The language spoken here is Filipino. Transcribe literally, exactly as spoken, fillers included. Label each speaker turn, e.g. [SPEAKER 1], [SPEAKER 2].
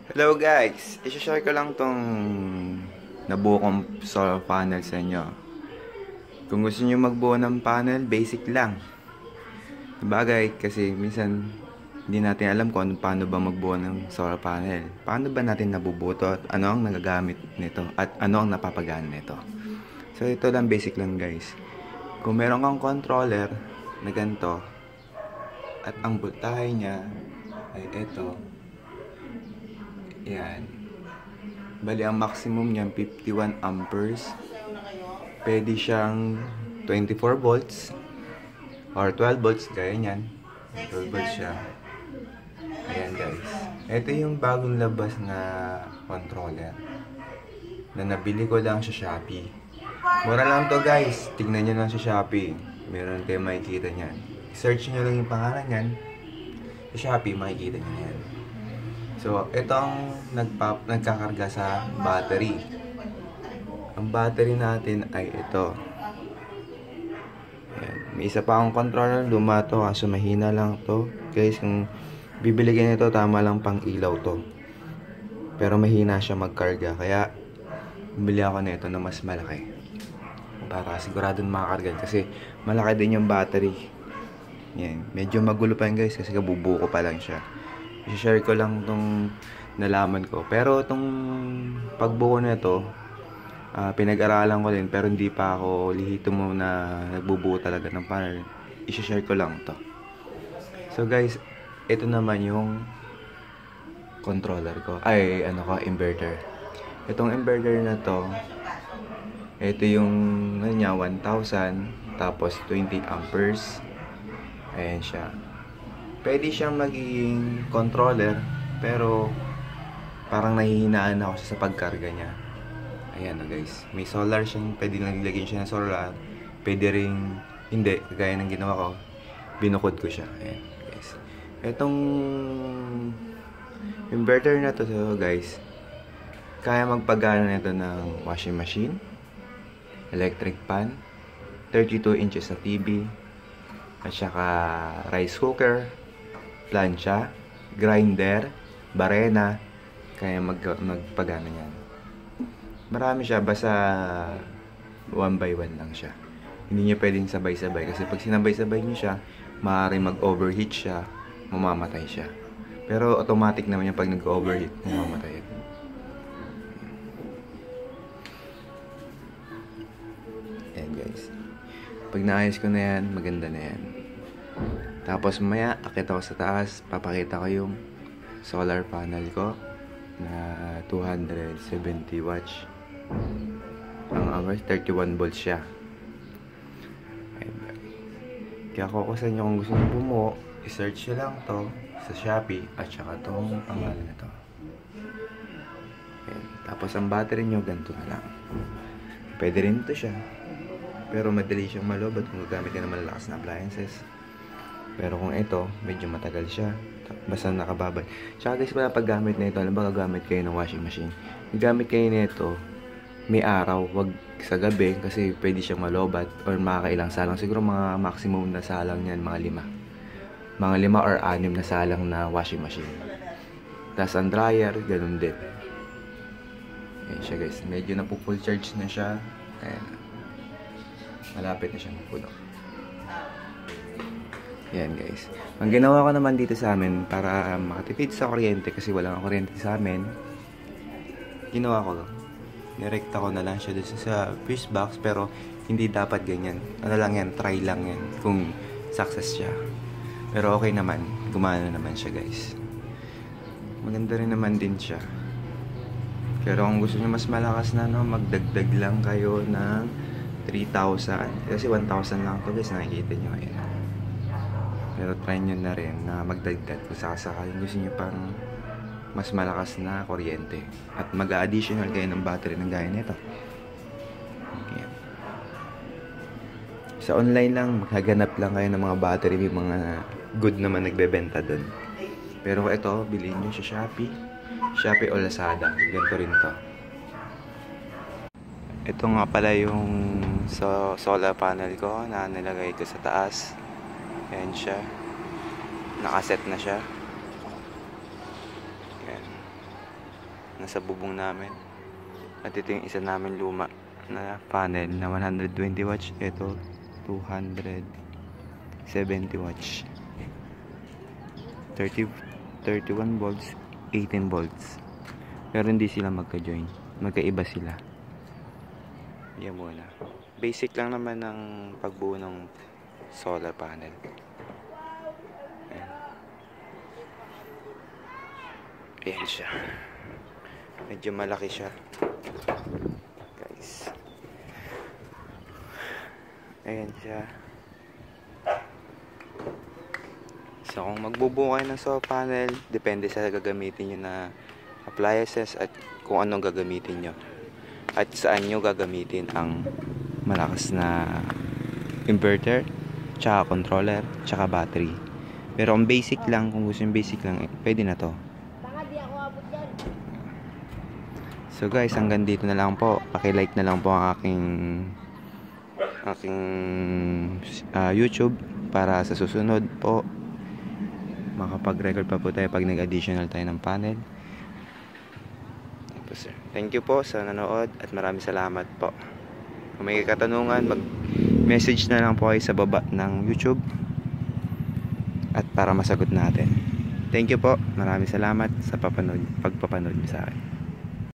[SPEAKER 1] Hello guys! I-share ko lang tong nabuo kong solar panel sa inyo. Kung gusto niyo magbuo ng panel, basic lang. Sabagay, kasi minsan hindi natin alam kung ano, paano ba magbuo ng solar panel. Paano ba natin nabubuo to at ano ang nagagamit nito at ano ang napapagana nito. So ito lang, basic lang guys. Kung meron kang controller na ganito at ang voltahe niya ay ito. Yan. Bali, ang maximum niyan fifty-one amperes. Pwede siyang twenty-four volts or twelve volts, gaya niyan. twelve volts siya. Ayan guys. Ito yung bagong labas na controller na nabili ko lang sa Shopee. Mura lang to guys. Tignan nyo lang sa Shopee. Meron kayo makikita niyan. Search nyo lang yung pangalan niyan. Sa Shopee, makikita nyo yan. So, itong nagpa nagkakarga sa battery. Ang battery natin ay ito. Ayan. May isa pa akong controller, luma to, kaso mahina lang to. Guys, kung bibili kayo nito, tama lang pang ilaw to. Pero mahina siya magkarga, kaya bumili ako nito na mas malaki. Para siguradong makakarga kasi malaki din yung battery. Yan, medyo magulo pa yan guys kasi kabubuo ko pa lang siya. I-share ko lang itong nalaman ko. Pero itong pagbuo na ito, uh, pinag-aralan ko din. Pero hindi pa ako lihito mo na nagbubuo talaga ng panel. I-share ko lang to. So guys, ito naman yung controller ko. Ay, ano ko, inverter. Itong inverter na to, ito yung ano niya, one thousand. Tapos twenty amperes. Ayan siya. Pwede siyang maging controller, pero parang nahihinaan ako sa pagkarga niya. Ayan na guys. May solar siyang, pwede nang ilagay siya ng solar. Pwede rin, hindi, kagaya ng ginawa ko, binukod ko siya. Ayan guys. Itong inverter na to, so guys, kaya magpagana nito ng washing machine, electric pan, thirty-two inches na T V, at saka rice cooker, plancha, grinder, barena, kaya mag magpagana yan. Marami siya, basta one by one lang siya. Hindi niya pwedeng sabay-sabay kasi pag sinabay-sabay niyo siya, maaaring mag-overheat siya, mamamatay siya. Pero automatic naman yung pag nag-overheat, mamamatay. Ayan guys. Pag naayos ko na yan, maganda na yan. Tapos maya, akit ako sa taas, papakita ko yung solar panel ko na two hundred seventy watts. Ang hours, thirty-one volts siya. Kaya kung sa inyo kung gusto nyo bumuo, i-search nyo lang to sa Shopee at saka itong pangalan na to. Ayan. Tapos ang battery nyo, ganito na lang. Pwede rin ito siya. Pero madali siyang malobat kung gagamit ka ng malalakas na appliances. Pero kung ito, medyo matagal siya. Basta nakababad. Tsaka guys, pala paggamit na ito, alam ba gagamit kayo ng washing machine? Gagamit kayo nito, may araw, wag sa gabi, kasi pwede siyang malobat or makakailang salang. Siguro mga maximum na salang yan, mga lima. Mga lima or anim na salang na washing machine. Tapos ang dryer, ganun din. Ayan siya guys, medyo na full charge na siya. Ayan. Malapit na siyang puno. Yan guys. Ang ginawa ko naman dito sa amin para makatipid sa kuryente kasi walang kuryente sa amin. Ginawa ko, nirekta ko na lang siya dito sa fuse box, pero hindi dapat ganyan. Ano lang yan, try lang yan kung success siya. Pero okay naman, gumana naman siya guys. Maganda rin naman din siya. Pero kung gusto niyo mas malakas na, no, magdagdag lang kayo ng three thousand. Kasi one thousand lang to guys, nakikita nyo. Ayan. Pero try nyo na rin na magdagdag kung sakasakaling gusto nyo pang mas malakas na kuryente. At mag-additional kayo ng battery ng gaya nito. Ayan. Sa online lang, maghaganap lang kayo ng mga battery. May mga good naman nagbebenta dun. Pero ito, bilhin nyo sa Shopee. Shopee o Lazada. Ganito rin to. Ito nga pala yung so, solar panel ko na nilagay ko sa taas. Ayan siya. Nakaset na siya. Ayan. nasa bubong namin. At ito yung isa namin luma na panel na one hundred twenty watts. Ito two hundred seventy watts. thirty, thirty-one volts, eighteen volts. Pero hindi sila magka-join. Magkaiba sila. Yan muna. Basic lang naman ng pagbuo ng solar panel. Ayan. Ayan siya. Medyo malaki siya. Guys. Ayan siya. So kung magbubuo kayo ng solar panel, depende sa gagamitin nyo na appliances at kung anong gagamitin nyo. At saan nyo gagamitin ang malakas na inverter, tsaka controller, tsaka battery. Pero kung basic lang, kung gusto yung basic lang, eh, pwede na to. So guys, hanggang dito na lang po. Paki-like na lang po ang aking aking uh, YouTube para sa susunod po makapag-record pa po tayo pag nag-additional tayo ng panel. Thank you po sa nanood at maraming salamat po. Kung may katanungan, mag-message na lang po kayo sa baba ng YouTube at para masagot natin. Thank you po. Maraming salamat sa papanood, pagpapanood niyo sa akin.